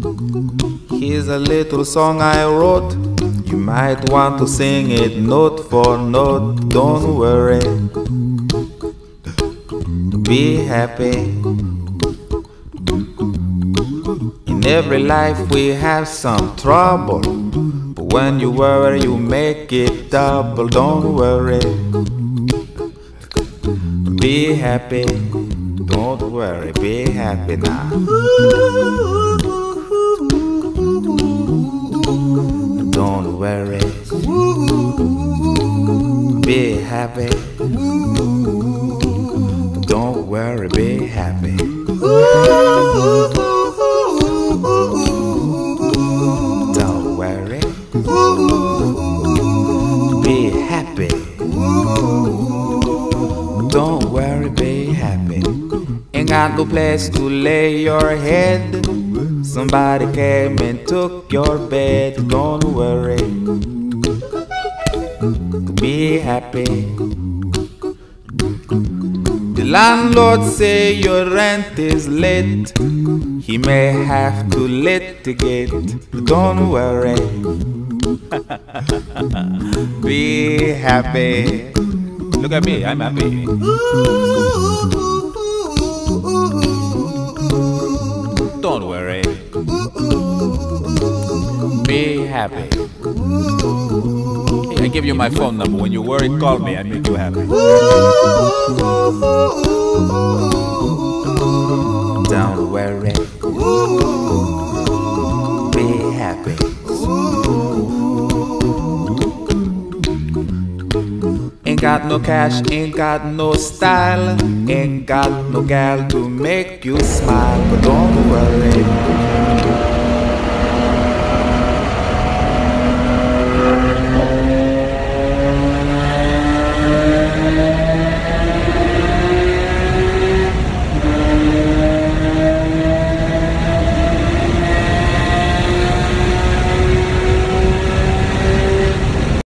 Here's a little song I wrote. You might want to sing it note for note. Don't worry, be happy. In every life we have some trouble, but when you worry you make it double. Don't worry, be happy. Don't worry, be happy now. Don't worry, be happy. Don't worry, be happy. Don't worry, be happy. Don't worry, be happy. Ain't got no place to lay your head. Somebody came and took your bed. Don't worry, be happy. The landlord say your rent is late. He may have to litigate. Don't worry, be happy. Look at me, I'm happy. Don't worry, be happy. I give you my phone number. When you worry, call me. I make you happy. Don't worry, be happy. Ain't got no cash, ain't got no style, ain't got no gal to make you smile. But don't worry,